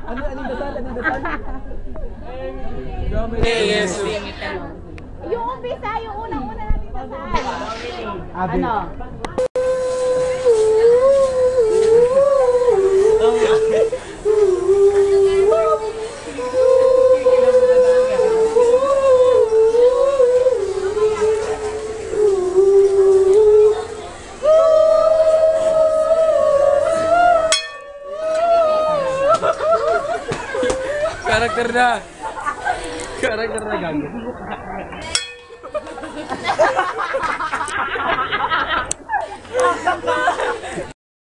Anong dasal? Anong dasal? Yes. Yung umpisa, yung unang-una natin dasal. Ano? Karakter na gago.